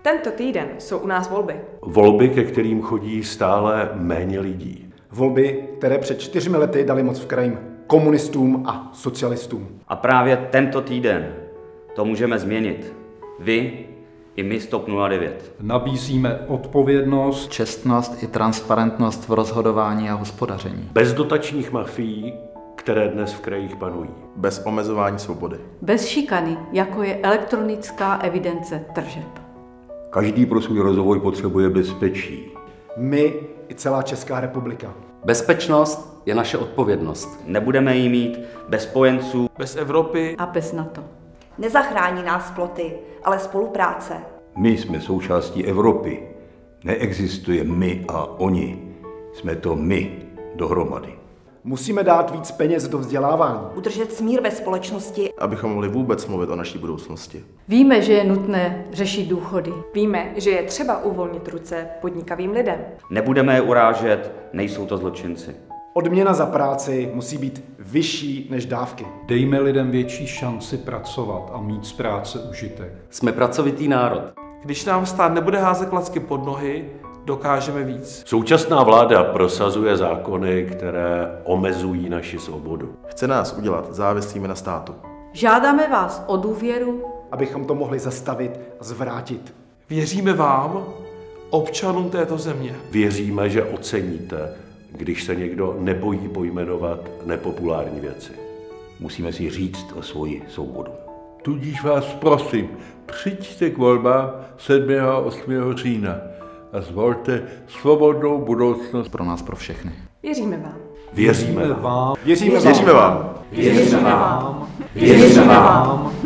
Tento týden jsou u nás volby. Volby, ke kterým chodí stále méně lidí. Volby, které před 4 lety dali moc v krajím komunistům a socialistům. A právě tento týden to můžeme změnit. Vy i my z TOP 09. Nabízíme odpovědnost, čestnost i transparentnost v rozhodování a hospodaření. Bez dotačních mafií, které dnes v krajích panují. Bez omezování svobody. Bez šikany, jako je elektronická evidence tržeb. Každý pro svůj rozvoj potřebuje bezpečí. My i celá Česká republika. Bezpečnost je naše odpovědnost. Nebudeme ji mít bez spojenců, bez Evropy a bez NATO. Nezachrání nás ploty, ale spolupráce. My jsme součástí Evropy. Neexistuje my a oni. Jsme to my dohromady. Musíme dát víc peněz do vzdělávání. Udržet smír ve společnosti. Abychom mohli vůbec mluvit o naší budoucnosti. Víme, že je nutné řešit důchody. Víme, že je třeba uvolnit ruce podnikavým lidem. Nebudeme je urážet, nejsou to zločinci. Odměna za práci musí být vyšší než dávky. Dejme lidem větší šanci pracovat a mít z práce užitek. Jsme pracovitý národ. Když nám stát nebude házet klacky pod nohy, dokážeme víc. Současná vláda prosazuje zákony, které omezují naši svobodu. Chce nás udělat závislými na státu. Žádáme vás o důvěru, abychom to mohli zastavit a zvrátit. Věříme vám, občanům této země. Věříme, že oceníte, když se někdo nebojí pojmenovat nepopulární věci. Musíme si říct o svoji svobodu. Tudíž vás prosím, přijďte k volbám 7. a 8. října a zvolte svobodnou budoucnost pro nás, pro všechny. Věříme vám. Věříme vám. Věříme vám. Věříme vám.